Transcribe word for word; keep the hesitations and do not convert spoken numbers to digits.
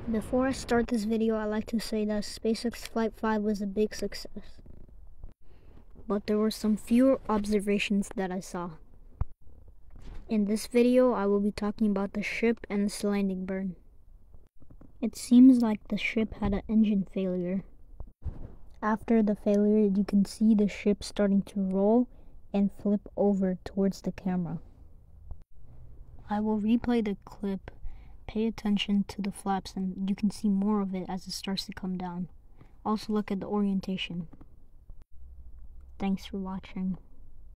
Before I start this video, I'd like to say that SpaceX Flight five was a big success. But there were some few observations that I saw. In this video, I will be talking about the ship and its landing burn. It seems like the ship had an engine failure. After the failure, you can see the ship starting to roll and flip over towards the camera. I will replay the clip. Pay attention to the flaps and you can see more of it as it starts to come down. Also look at the orientation. Thanks for watching.